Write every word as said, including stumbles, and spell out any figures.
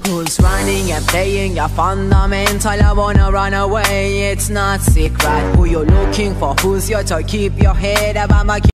Who's running and playing your fundamental? I wanna run away, it's not secret. Who you looking for? Who's your toy? Keep your head up, I'ma